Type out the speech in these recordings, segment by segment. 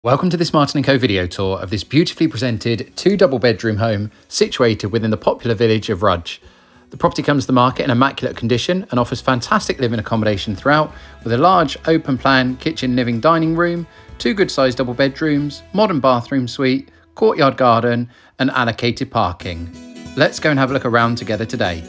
Welcome to this Martin & Co video tour of this beautifully presented 2 double bedroom home situated within the popular village of Rudge. The property comes to the market in immaculate condition and offers fantastic living accommodation throughout, with a large open plan kitchen, living, dining room, 2 good sized double bedrooms, modern bathroom suite, courtyard garden and allocated parking. Let's go and have a look around together today.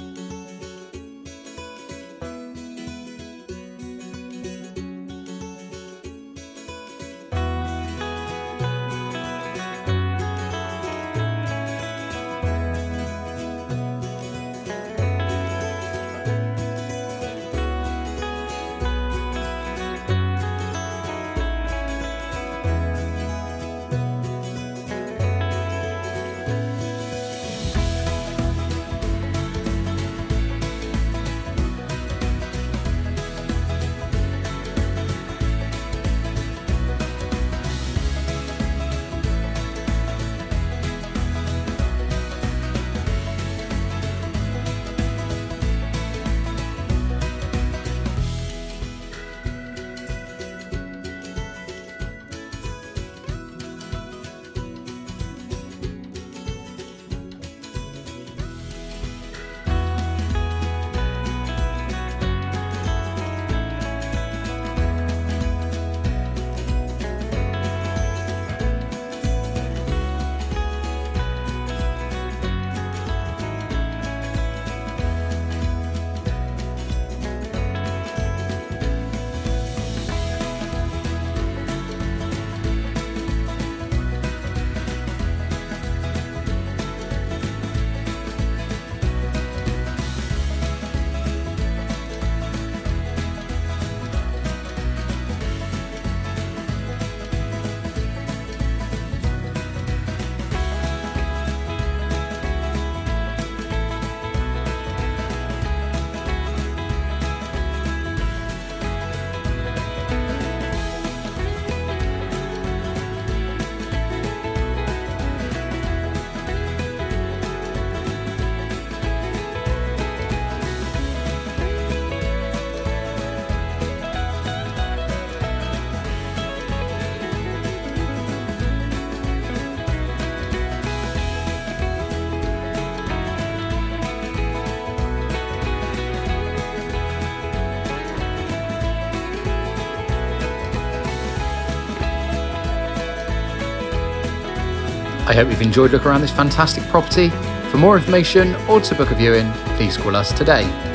I hope you've enjoyed looking around this fantastic property. For more information or to book a viewing, please call us today.